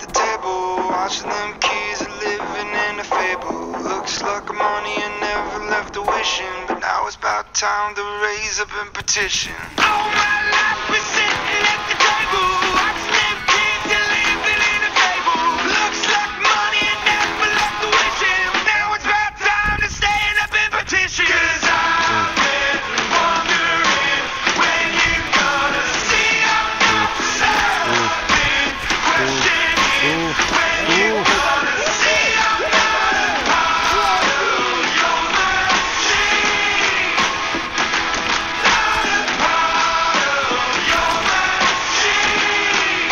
the table, watching them kids living in a fable. Looks like money and never left a wishing, but now it's about time to raise up and petition. All my life been sitting at the table, watching them kids living in a fable. Looks like money and never left a wishing, but now it's about time to stand up and petition. 'Cause I've been wondering when you gonna see I'm not sad. Questioning when you gonna see I'm not a part of your machine. Not a part of your machine.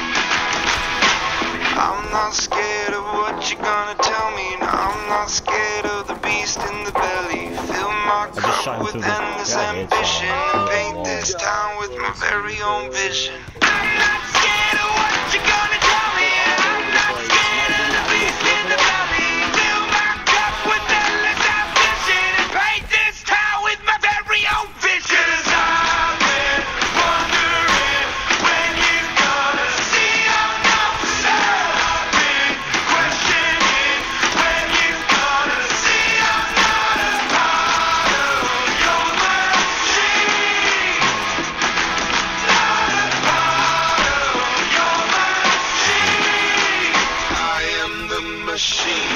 I'm not scared of what you're gonna tell me. No, I'm not scared of the beast in the belly. Fill my cup with endless ambition and paint this town with my very own vision. I'm not scared of what you're gonna tell me. I'm not scared of the beast in the belly. Fill my cup with endless ambition and paint this town with my very own vision. 'Cause I've been wondering when you gonna see I'm not sad. I've been questioning when you gonna see I'm not a part of your machine. Not a part of your machine. I am the machine.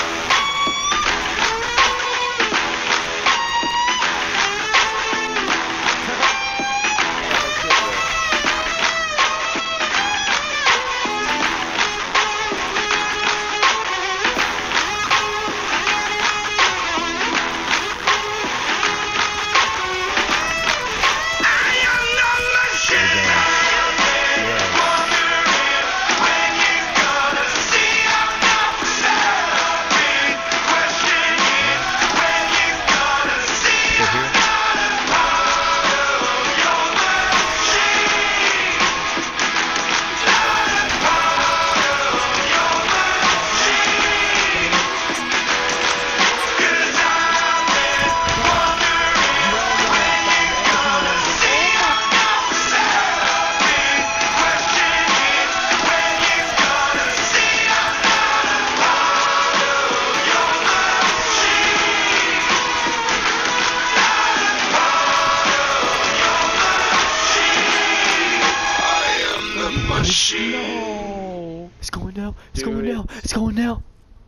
No! It's going now. It's going now. It's going now.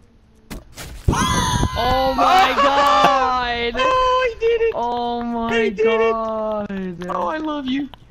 Oh my god! Oh, he did it! Oh my He did it! god! Oh, I love you.